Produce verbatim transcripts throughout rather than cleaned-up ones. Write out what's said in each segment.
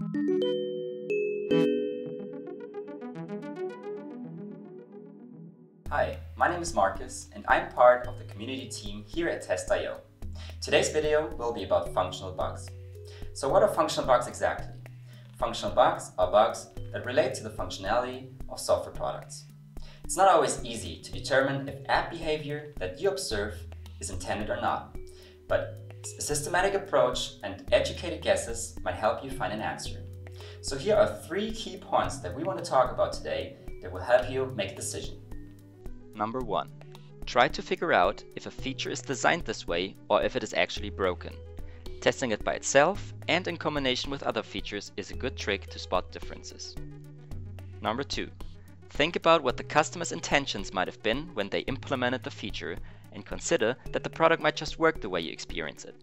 Hi, my name is Marcus and I'm part of the community team here at Test dot i o. Today's video will be about functional bugs. So what are functional bugs exactly? Functional bugs are bugs that relate to the functionality of software products. It's not always easy to determine if app behavior that you observe is intended or not, but a systematic approach and educated guesses might help you find an answer. So here are three key points that we want to talk about today that will help you make a decision. Number one. Try to figure out if a feature is designed this way or if it is actually broken. Testing it by itself and in combination with other features is a good trick to spot differences. Number two. Think about what the customer's intentions might have been when they implemented the feature and consider that the product might just work the way you experience it.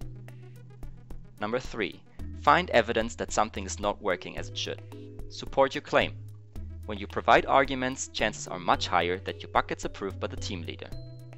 Number three. Find evidence that something is not working as it should. Support your claim. When you provide arguments, chances are much higher that your bug gets approved by the team leader.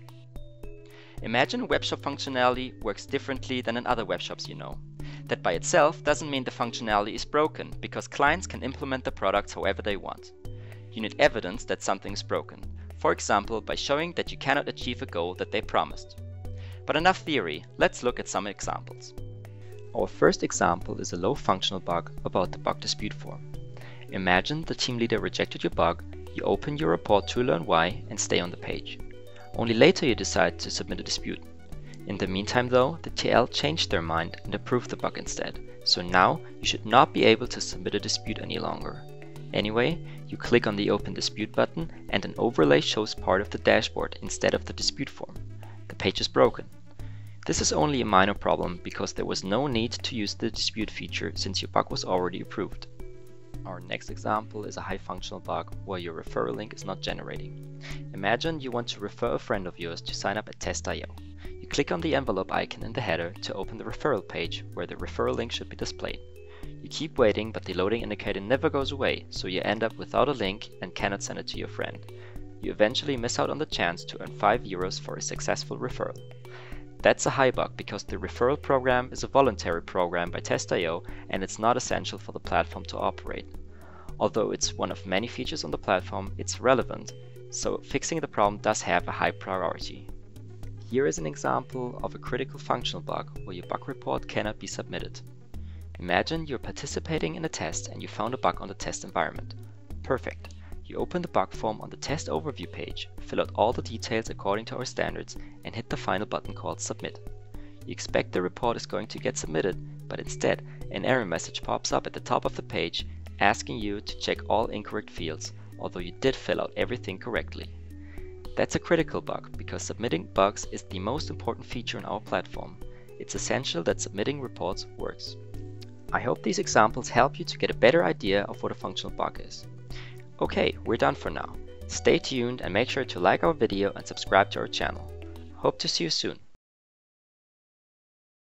Imagine a webshop functionality works differently than in other webshops you know. That by itself doesn't mean the functionality is broken, because clients can implement the products however they want. You need evidence that something is broken, for example by showing that you cannot achieve a goal that they promised. But enough theory, let's look at some examples. Our first example is a low functional bug about the bug dispute form. Imagine the team leader rejected your bug, you open your report to learn why and stay on the page. Only later you decide to submit a dispute. In the meantime though, the T L changed their mind and approved the bug instead, so now you should not be able to submit a dispute any longer. Anyway, you click on the Open Dispute button and an overlay shows part of the dashboard instead of the dispute form. The page is broken. This is only a minor problem because there was no need to use the dispute feature since your bug was already approved. Our next example is a high functional bug where your referral link is not generating. Imagine you want to refer a friend of yours to sign up at Test dot i o. You click on the envelope icon in the header to open the referral page where the referral link should be displayed. You keep waiting, but the loading indicator never goes away, so you end up without a link and cannot send it to your friend. You eventually miss out on the chance to earn five euros for a successful referral. That's a high bug because the referral program is a voluntary program by Test dot i o and it's not essential for the platform to operate. Although it's one of many features on the platform, it's relevant, so fixing the problem does have a high priority. Here is an example of a critical functional bug where your bug report cannot be submitted. Imagine you're participating in a test and you found a bug on the test environment. Perfect. You open the bug form on the test overview page, fill out all the details according to our standards, and hit the final button called Submit. You expect the report is going to get submitted, but instead an error message pops up at the top of the page asking you to check all incorrect fields, although you did fill out everything correctly. That's a critical bug because submitting bugs is the most important feature in our platform. It's essential that submitting reports works. I hope these examples help you to get a better idea of what a functional bug is. Okay, we're done for now. Stay tuned and make sure to like our video and subscribe to our channel. Hope to see you soon.